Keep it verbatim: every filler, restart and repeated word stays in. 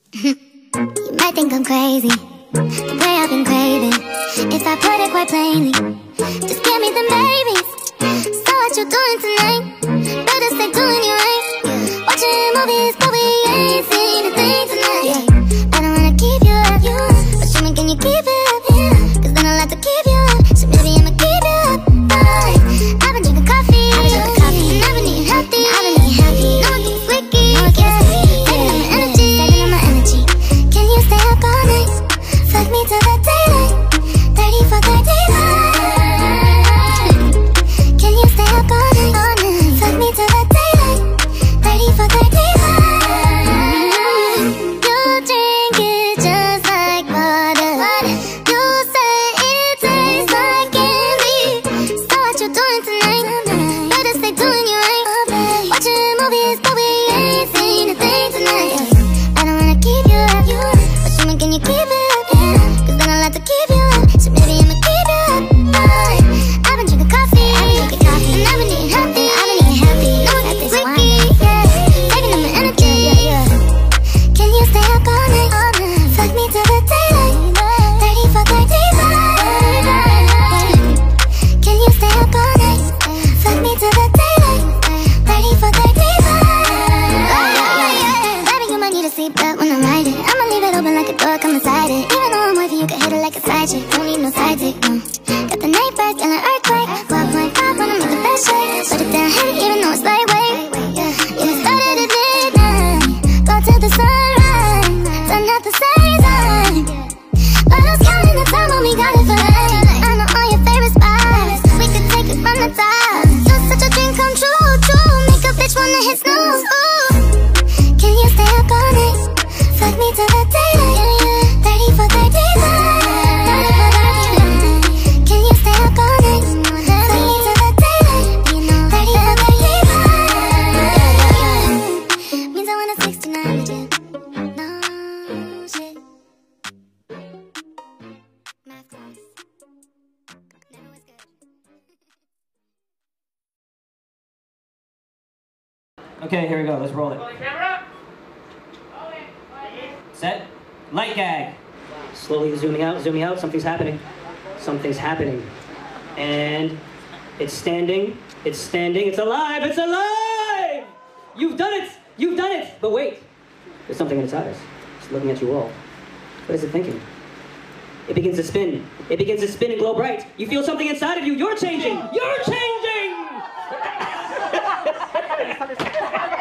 You might think I'm crazy, the way I've been craving. If I put it quite plainly, just give me them babies. So what you doing tonight? Better stay doing you right. Watching movies, but we ain't seen a thing tonight. Yeah. I don't wanna keep you up, but show me, can you keep it up? Yeah. Cause then I'll have to keep you up, so maybe I'ma keep you up. Bye. I've been drinking coffee, I've been drinking coffee, and I've been eating healthy, I've been eating healthy. No one gets wicked, no one gets wicked. Saving on my energy, saving on my energy. Can you stay up all night? Fuck me till the daylight. Thirty for thirty-five. Can you stay up all night? All night. Fuck me till the daylight. Thirty for thirty-five. You drink it just like water. You say it tastes like candy. So what you doing tonight? Better stay doing you right. Watching movies, but we ain't seen a thing tonight. I don't wanna keep you up, but show me, can you keep it up? Yeah. Cause then I'll have to keep you up, so maybe I'ma keep you up. Bye. I've been drinking coffee, I've been drinking coffee, and I've been eating healthy, I've been eating healthy. No one gets wicked, yeah. Saving on my energy, yeah, yeah. Can you stay up all night? All night. Fuck me till the daylight. Thirty for thirty-five. Can you stay up all night? Fuck me till the daylight. Thirty for thirty-five. Baby, you might need a seatbelt when I'm riding. I'ma leave it open like a door, come inside it. Even though I'm with you, you can hit it like a side chick. Don't need no side dick, no. Got the night birds, yelling earthquake. twelve point five when I make the best shake. Put it down heavy, even though it's lightweight. Yeah, yeah, started at midnight, go till the sunrise. Done at the same time, but I was counting the time when we got it for life. I know all your favorite spots, we could take it from the top. You're such a dream come true, true. Make a bitch wanna hit snooze. Ooh. Can you stay up all night? Fuck me till the daylight. Thirty for thirty-five. Thirty for thirty-five. Can you stay up all night? Fuck me till the daylight. Thirty for thirty-five. Means I want a sixty-nine legit. No shit. Math class. Never was good. Okay, here we go. Let's roll it. Set. Light gag. Slowly zooming out, zooming out. Something's happening. Something's happening. And it's standing. It's standing. It's alive. It's alive! You've done it! You've done it! But wait. There's something in its eyes. It's looking at you all. What is it thinking? It begins to spin. It begins to spin and glow bright. You feel something inside of you. You're changing. You're changing!